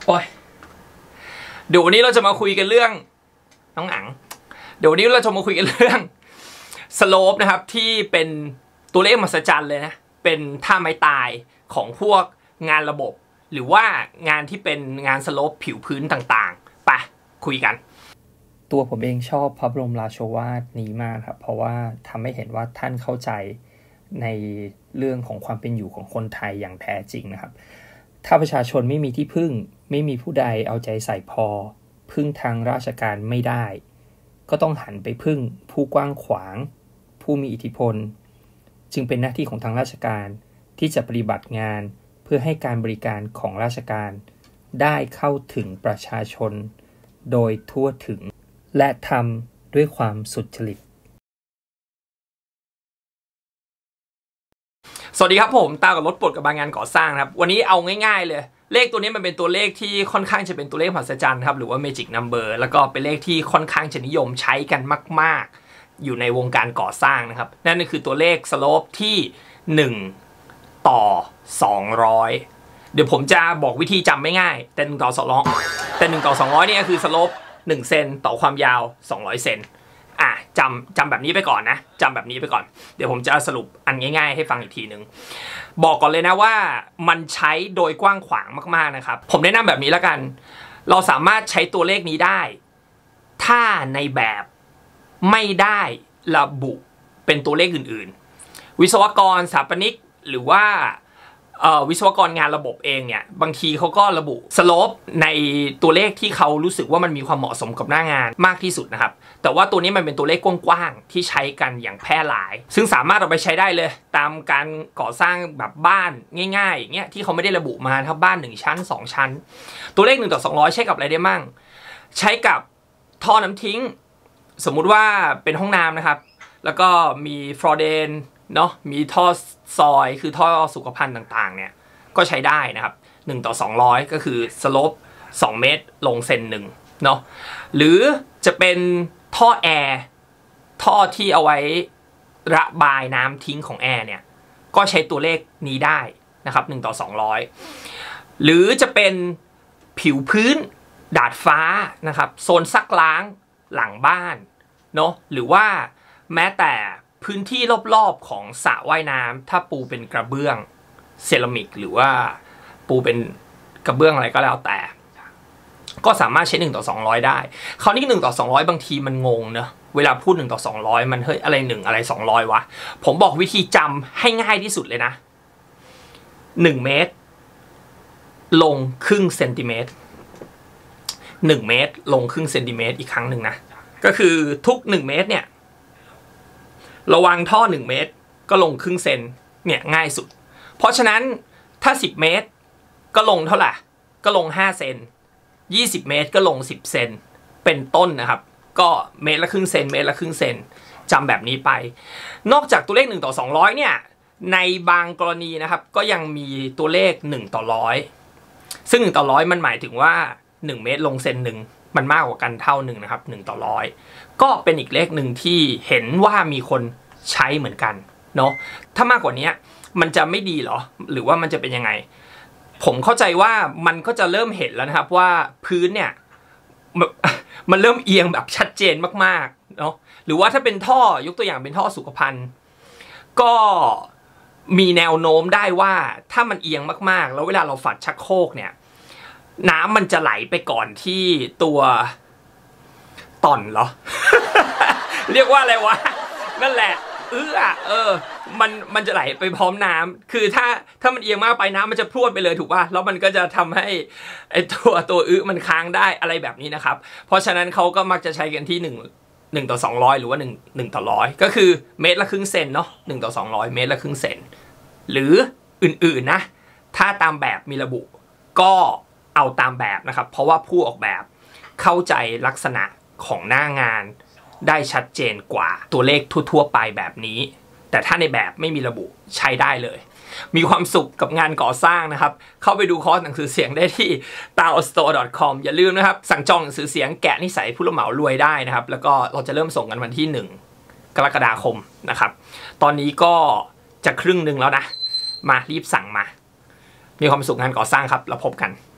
โอ้ยเดี๋ยววันนี้เราจะมาคุยกันเรื่องน้องอังเดี๋ยววันนี้เราจะมาคุยกันเรื่องสโลปนะครับที่เป็นตัวเลขมหัศจรรย์เลยนะเป็นท่าไม้ตายของพวกงานระบบหรือว่างานที่เป็นงานสโลปผิวพื้นต่างๆไปคุยกันตัวผมเองชอบพระบรมราโชวาทนี้มากครับเพราะว่าทำให้เห็นว่าท่านเข้าใจในเรื่องของความเป็นอยู่ของคนไทยอย่างแท้จริงนะครับถ้าประชาชนไม่มีที่พึ่งไม่มีผู้ใดเอาใจใส่พอพึ่งทางราชการไม่ได้ก็ต้องหันไปพึ่งผู้กว้างขวางผู้มีอิทธิพลจึงเป็นหน้าที่ของทางราชการที่จะปฏิบัติงานเพื่อให้การบริการของราชการได้เข้าถึงประชาชนโดยทั่วถึงและทำด้วยความสุจริตสวัสดีครับผมตากับรถปลดกับบางงานก่อสร้างครับวันนี้เอาง่ายๆเลยเลขตัวนี้มันเป็นตัวเลขที่ค่อนข้างจะเป็นตัวเลขมหัศจรรย์ครับหรือว่า Magic Number แล้วก็เป็นเลขที่ค่อนข้างจะนิยมใช้กันมากๆอยู่ในวงการก่อสร้างนะครับนั่นก็คือตัวเลขสโลปที่1ต่อ200เดี๋ยวผมจะบอกวิธีจำไม่ง่ายแต่1ต่อ200แต่1ต่อ200เนี่ยคือสโลป1เซนต่อความยาว200เซนจำแบบนี้ไปก่อนนะจำแบบนี้ไปก่อนเดี๋ยวผมจะสรุปอันง่ายๆให้ฟังอีกทีนึงบอกก่อนเลยนะว่ามันใช้โดยกว้างขวางมากๆนะครับผมแนะนำแบบนี้แล้วกันเราสามารถใช้ตัวเลขนี้ได้ถ้าในแบบไม่ได้ระบุเป็นตัวเลขอื่นๆวิศวกรสถาปนิกหรือว่าวิศวกรงานระบบเองเนี่ยบางทีเขาก็ระบุสโลปในตัวเลขที่เขารู้สึกว่ามันมีความเหมาะสมกับหน้างานมากที่สุดนะครับแต่ว่าตัวนี้มันเป็นตัวเลขกว้างๆที่ใช้กันอย่างแพร่หลายซึ่งสามารถเอาไปใช้ได้เลยตามการก่อสร้างแบบบ้านง่ายๆอย่างเงี้ยที่เขาไม่ได้ระบุมาถ้าบ้าน1ชั้น2ชั้นตัวเลข1ต่อ200ใช้กับอะไรได้มั่งใช้กับท่อน้ำทิ้งสมมุติว่าเป็นห้องน้ำนะครับแล้วก็มีฟลอร์เดนเนาะมีท่อซอยคือท่อสุขภัณฑ์ต่างๆเนี่ยก็ใช้ได้นะครับ1ต่อ200ก็คือสโลป2เมตรลงเซน1เนาะหรือจะเป็นท่อแอร์ท่อที่เอาไว้ระบายน้ำทิ้งของแอร์เนี่ยก็ใช้ตัวเลขนี้ได้นะครับ1ต่อ200หรือจะเป็นผิวพื้นดาดฟ้านะครับโซนซักล้างหลังบ้านเนาะหรือว่าแม้แต่พื้นที่รอบๆของสระว่ายน้ำถ้าปูเป็นกระเบื้องเซรามิกหรือว่าปูเป็นกระเบื้องอะไรก็แล้วแต่ก็สามารถใช้1ต่อ200ได้คราวนี้1ต่อ200บางทีมันงงเนอะเวลาพูด1ต่อ200มันเฮ้ยอะไร1อะไร200วะผมบอกวิธีจำให้ง่ายที่สุดเลยนะ1เมตรลงครึ่งเซนติเมตร1เมตรลงครึ่งเซนติเมตรอีกครั้งหนึ่งนะก็คือทุก1เมตรเนี่ยระวังท่อ1เมตรก็ลงครึ่งเซนเนี่ยง่ายสุดเพราะฉะนั้นถ้า10เมตรก็ลงเท่าไหร่ก็ลง5เซน20เมตรก็ลง10เซนเป็นต้นนะครับก็เมตรละครึ่งเซนเมตรละครึ่งเซนจำแบบนี้ไปนอกจากตัวเลข1ต่อ200เนี่ยในบางกรณีนะครับก็ยังมีตัวเลข1ต่อ100ซึ่ง1ต่อ100มันหมายถึงว่า1เมตรลงเซน1มันมากกว่ากันเท่านึงนะครับ1ต่อ100ก็เป็นอีกเลขหนึ่งที่เห็นว่ามีคนใช้เหมือนกันเนาะถ้ามากกว่านี้มันจะไม่ดีเหรอหรือว่ามันจะเป็นยังไงผมเข้าใจว่ามันก็จะเริ่มเห็นแล้วนะครับว่าพื้นเนี่ยมันเริ่มเอียงแบบชัดเจนมากๆเนาะหรือว่าถ้าเป็นท่อยกตัวอย่างเป็นท่อสุขภัณฑ์ก็มีแนวโน้มได้ว่าถ้ามันเอียงมากๆแล้วเวลาเราฝัดชักโครกเนี่ยน้ำมันจะไหลไปก่อนที่ตัวต่อนเหรอ เรียกว่าอะไรวะนั่นแหละมันจะไหลไปพร้อมน้ำคือถ้ามันเอียงมากไปน้ำมันจะพรวดไปเลยถูกป่ะแล้วมันก็จะทำให้ไอตัวมันค้างได้อะไรแบบนี้นะครับเพราะฉะนั้นเขาก็มักจะใช้กันที่1ต่อ200หรือว่า1ต่อ100ก็คือเมตรละครึ่งเซนเนาะ1ต่อ200เมตรละครึ่งเซนหรืออื่นๆนะถ้าตามแบบมีระบุก็เอาตามแบบนะครับเพราะว่าผู้ออกแบบเข้าใจลักษณะของหน้างานได้ชัดเจนกว่าตัวเลขทั่วๆไปแบบนี้แต่ถ้าในแบบไม่มีระบุใช้ได้เลยมีความสุขกับงานก่อสร้างนะครับเข้าไปดูคอร์สหนังสือเสียงได้ที่ taostore.com อย่าลืมนะครับสั่งจองหนังสือเสียงแกะนิสัยผู้รับเหมารวยได้นะครับแล้วก็เราจะเริ่มส่งกันวันที่1กรกฎาคมนะครับตอนนี้ก็จะครึ่งนึงแล้วนะมารีบสั่งมามีความสุขงานก่อสร้างครับแล้วพบกัน